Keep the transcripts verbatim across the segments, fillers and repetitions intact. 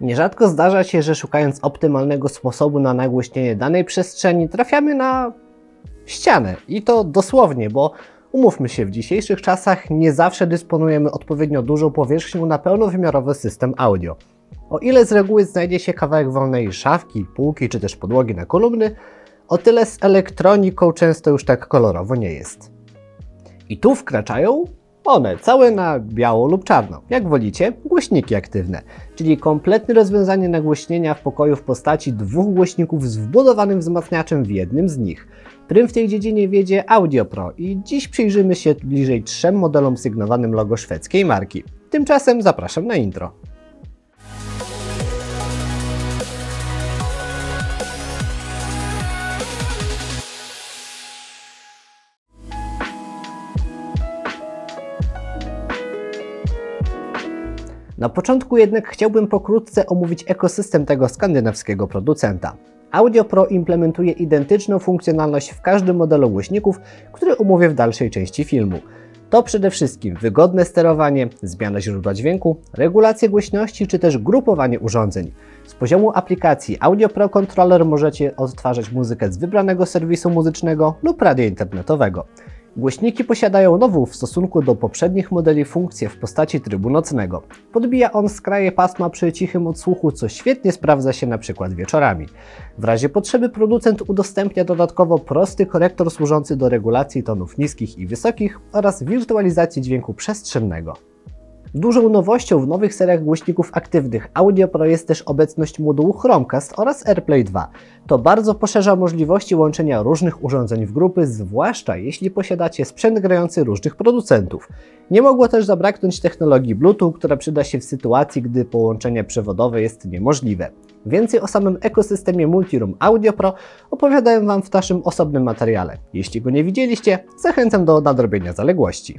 Nierzadko zdarza się, że szukając optymalnego sposobu na nagłośnienie danej przestrzeni trafiamy na ścianę. I to dosłownie, bo umówmy się, w dzisiejszych czasach nie zawsze dysponujemy odpowiednio dużą powierzchnią na pełnowymiarowy system audio. O ile z reguły znajdzie się kawałek wolnej szafki, półki czy też podłogi na kolumny, o tyle z elektroniką często już tak kolorowo nie jest. I tu wkraczają one, całe na biało lub czarno, jak wolicie, głośniki aktywne, czyli kompletne rozwiązanie nagłośnienia w pokoju w postaci dwóch głośników z wbudowanym wzmacniaczem w jednym z nich. Prym w tej dziedzinie wiedzie AudioPro i dziś przyjrzymy się bliżej trzem modelom sygnowanym logo szwedzkiej marki. Tymczasem zapraszam na intro. Na początku jednak chciałbym pokrótce omówić ekosystem tego skandynawskiego producenta. AudioPro implementuje identyczną funkcjonalność w każdym modelu głośników, który omówię w dalszej części filmu. To przede wszystkim wygodne sterowanie, zmiana źródła dźwięku, regulacje głośności czy też grupowanie urządzeń. Z poziomu aplikacji AudioPro Controller możecie odtwarzać muzykę z wybranego serwisu muzycznego lub radia internetowego. Głośniki posiadają nową w stosunku do poprzednich modeli funkcję w postaci trybu nocnego. Podbija on skraje pasma przy cichym odsłuchu, co świetnie sprawdza się na przykład wieczorami. W razie potrzeby producent udostępnia dodatkowo prosty korektor służący do regulacji tonów niskich i wysokich oraz wirtualizacji dźwięku przestrzennego. Dużą nowością w nowych seriach głośników aktywnych AudioPro jest też obecność modułu Chromecast oraz AirPlay dwa. To bardzo poszerza możliwości łączenia różnych urządzeń w grupy, zwłaszcza jeśli posiadacie sprzęt grający różnych producentów. Nie mogło też zabraknąć technologii Bluetooth, która przyda się w sytuacji, gdy połączenie przewodowe jest niemożliwe. Więcej o samym ekosystemie Multiroom AudioPro opowiadałem Wam w naszym osobnym materiale. Jeśli go nie widzieliście, zachęcam do nadrobienia zaległości.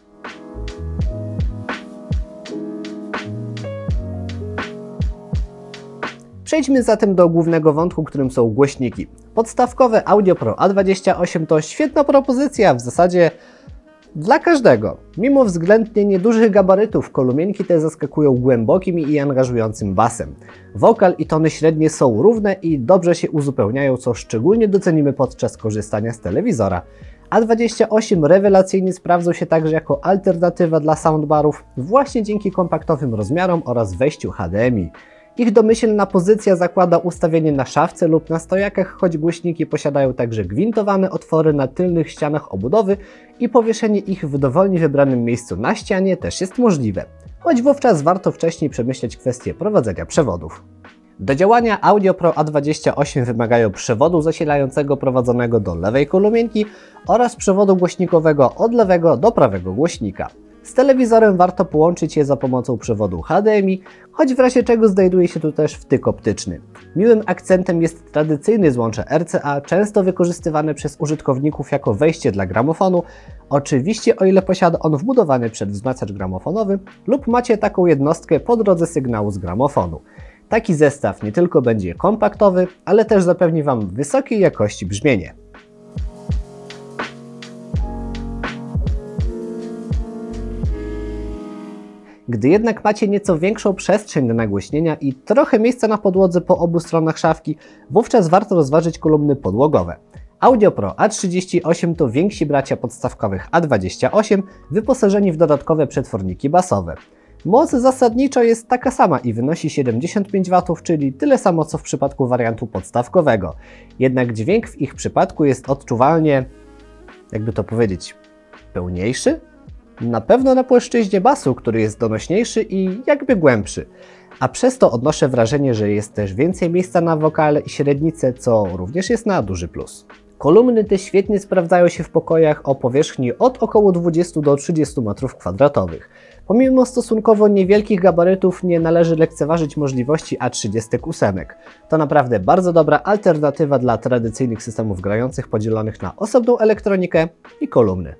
Przejdźmy zatem do głównego wątku, którym są głośniki. Podstawkowe AudioPro A dwadzieścia osiem to świetna propozycja, w zasadzie dla każdego. Mimo względnie niedużych gabarytów, kolumienki te zaskakują głębokim i angażującym basem. Wokal i tony średnie są równe i dobrze się uzupełniają, co szczególnie docenimy podczas korzystania z telewizora. A dwadzieścia osiem rewelacyjnie sprawdzał się także jako alternatywa dla soundbarów, właśnie dzięki kompaktowym rozmiarom oraz wejściu H D M I. Ich domyślna pozycja zakłada ustawienie na szafce lub na stojakach, choć głośniki posiadają także gwintowane otwory na tylnych ścianach obudowy i powieszenie ich w dowolnie wybranym miejscu na ścianie też jest możliwe, choć wówczas warto wcześniej przemyśleć kwestię prowadzenia przewodów. Do działania AudioPro A dwadzieścia osiem wymagają przewodu zasilającego prowadzonego do lewej kolumienki oraz przewodu głośnikowego od lewego do prawego głośnika. Z telewizorem warto połączyć je za pomocą przewodu H D M I, choć w razie czego znajduje się tu też wtyk optyczny. Miłym akcentem jest tradycyjny złącze R C A, często wykorzystywane przez użytkowników jako wejście dla gramofonu, oczywiście o ile posiada on wbudowany przedwzmacniacz gramofonowy lub macie taką jednostkę po drodze sygnału z gramofonu. Taki zestaw nie tylko będzie kompaktowy, ale też zapewni Wam wysokiej jakości brzmienie. Gdy jednak macie nieco większą przestrzeń do nagłośnienia i trochę miejsca na podłodze po obu stronach szafki, wówczas warto rozważyć kolumny podłogowe. AudioPro A trzydzieści osiem to więksi bracia podstawkowych A dwadzieścia osiem, wyposażeni w dodatkowe przetworniki basowe. Moc zasadniczo jest taka sama i wynosi siedemdziesiąt pięć watów, czyli tyle samo co w przypadku wariantu podstawkowego. Jednak dźwięk w ich przypadku jest odczuwalnie, jakby to powiedzieć, pełniejszy? Na pewno na płaszczyźnie basu, który jest donośniejszy i jakby głębszy. A przez to odnoszę wrażenie, że jest też więcej miejsca na wokale i średnice, co również jest na duży plus. Kolumny te świetnie sprawdzają się w pokojach o powierzchni od około dwudziestu do trzydziestu metrów kwadratowych. Pomimo stosunkowo niewielkich gabarytów nie należy lekceważyć możliwości A trzydzieści osiem. To naprawdę bardzo dobra alternatywa dla tradycyjnych systemów grających podzielonych na osobną elektronikę i kolumny.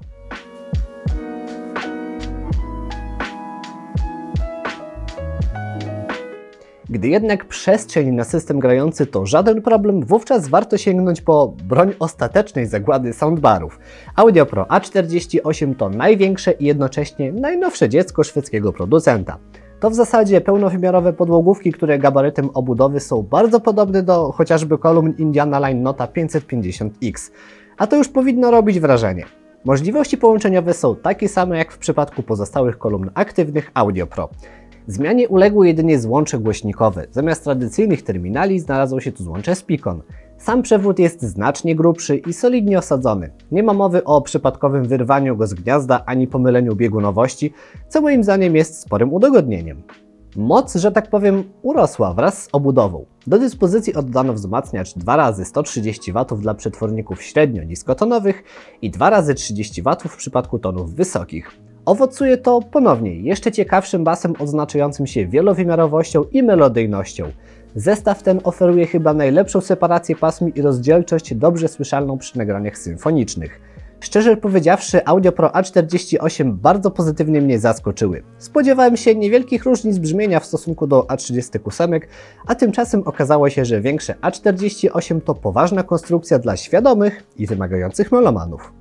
Gdy jednak przestrzeń na system grający to żaden problem, wówczas warto sięgnąć po broń ostatecznej zagłady soundbarów. AudioPro A czterdzieści osiem to największe i jednocześnie najnowsze dziecko szwedzkiego producenta. To w zasadzie pełnowymiarowe podłogówki, które gabarytem obudowy są bardzo podobne do chociażby kolumn Indiana Line Nota pięćset pięćdziesiąt X, a to już powinno robić wrażenie. Możliwości połączeniowe są takie same jak w przypadku pozostałych kolumn aktywnych Audio Pro. Zmianie uległy jedynie złącze głośnikowe. Zamiast tradycyjnych terminali znalazło się tu złącze Spicon. Sam przewód jest znacznie grubszy i solidnie osadzony. Nie ma mowy o przypadkowym wyrwaniu go z gniazda ani pomyleniu biegunowości, co moim zdaniem jest sporym udogodnieniem. Moc, że tak powiem, urosła wraz z obudową. Do dyspozycji oddano wzmacniacz dwa razy sto trzydzieści watów dla przetworników średnio-niskotonowych i dwa razy trzydzieści watów w przypadku tonów wysokich. Owocuje to ponownie jeszcze ciekawszym basem odznaczającym się wielowymiarowością i melodyjnością. Zestaw ten oferuje chyba najlepszą separację pasm i rozdzielczość dobrze słyszalną przy nagraniach symfonicznych. Szczerze powiedziawszy, Audio Pro A czterdzieści osiem bardzo pozytywnie mnie zaskoczyły. Spodziewałem się niewielkich różnic brzmienia w stosunku do A trzydzieści osiem, a tymczasem okazało się, że większe A czterdzieści osiem to poważna konstrukcja dla świadomych i wymagających melomanów.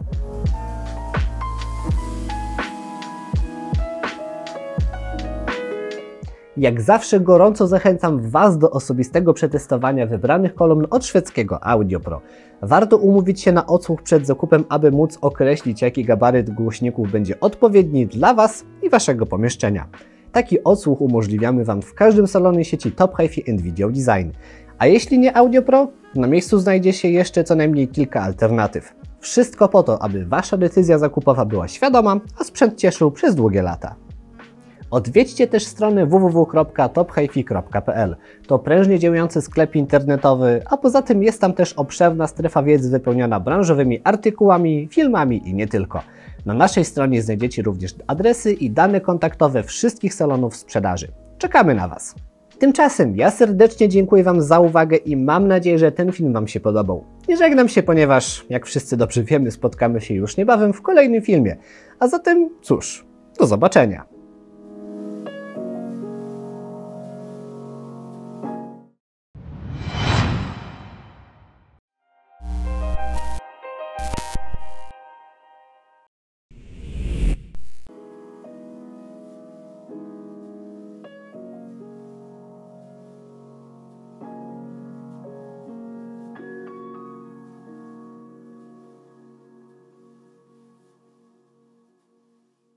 Jak zawsze gorąco zachęcam Was do osobistego przetestowania wybranych kolumn od szwedzkiego Audio Pro. Warto umówić się na odsłuch przed zakupem, aby móc określić, jaki gabaryt głośników będzie odpowiedni dla Was i Waszego pomieszczenia. Taki odsłuch umożliwiamy Wam w każdym salonie sieci Top Hi-Fi and Video Design. A jeśli nie Audio Pro, na miejscu znajdzie się jeszcze co najmniej kilka alternatyw. Wszystko po to, aby Wasza decyzja zakupowa była świadoma, a sprzęt cieszył przez długie lata. Odwiedźcie też stronę w w w kropka top hi fi kropka p l. To prężnie działający sklep internetowy, a poza tym jest tam też obszerna strefa wiedzy wypełniona branżowymi artykułami, filmami i nie tylko. Na naszej stronie znajdziecie również adresy i dane kontaktowe wszystkich salonów sprzedaży. Czekamy na Was! Tymczasem ja serdecznie dziękuję Wam za uwagę i mam nadzieję, że ten film Wam się podobał. Nie żegnam się, ponieważ, jak wszyscy dobrze wiemy, spotkamy się już niebawem w kolejnym filmie. A zatem, cóż, do zobaczenia!